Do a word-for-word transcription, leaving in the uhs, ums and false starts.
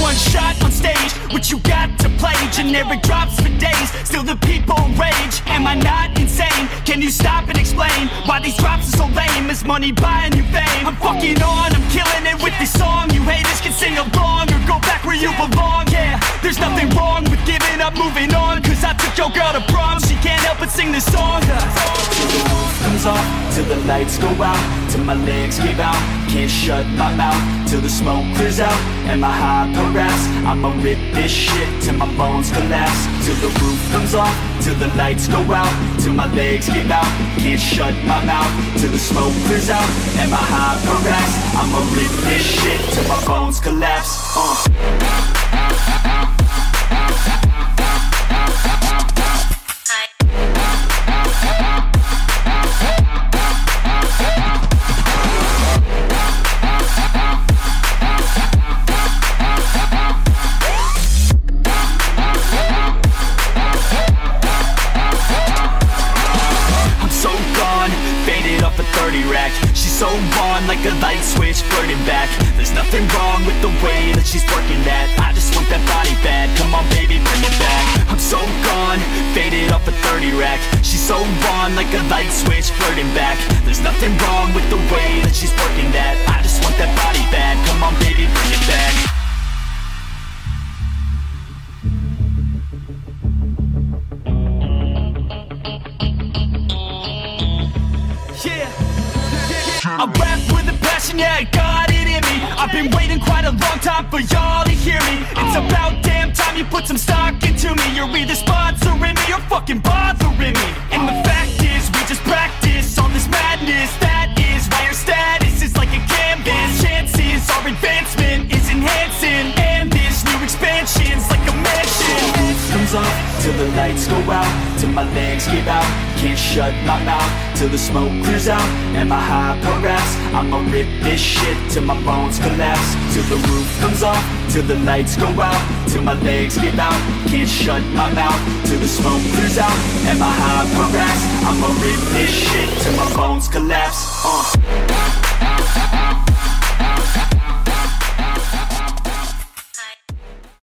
one shot on stage, what you got to play? Generic drops for days, still the people rage. Am I not insane? Can you stop and explain why these drops are so lame? Is money buying you fame? I'm fucking on, I'm killing it with this song. You haters can sing along or go back where you belong. Yeah, there's nothing wrong with giving up, moving on. Cause I took your girl to prom, she can't help but sing this song. Till the roof comes off, till the lights go out, till my legs give out, can't shut my mouth, till the smoke clears out, and my hyper raps. I'ma rip this shit till my bones collapse. Till the roof comes off, till the lights go out, till my legs give out, can't shut my mouth, till the smoke clears out, and my hyper raps. I'ma rip this shit till my bones collapse. uh. She's so on, like a light switch, flirting back. There's nothing wrong with the way that she's working that. I just want that body bad, come on baby, bring it back. I'm so gone, faded off a thirty rack. She's so on, like a light switch, flirting back. There's nothing wrong with the way that she's working that. I just want that body bad, come on baby, bring it back. I rap with a passion, yeah, I got it in me. I've been waiting quite a long time for y'all to hear me. It's about damn time you put some stock into me. You're either sponsoring me or fucking bothering me. And the fact is, we just practice on this madness. That is why your status is like a canvas. Chances our advancement is enhancing, and this new expansion's like a mansion. Comes off till the lights go out, till my legs give out, can't shut my mouth, till the smoke clears out, and my hyper raps. I'ma rip this shit till my bones collapse. Till the roof comes off, till the lights go out, till my legs give out, can't shut my mouth, till the smoke clears out, and my hyper raps. I'ma rip this shit till my bones collapse. uh.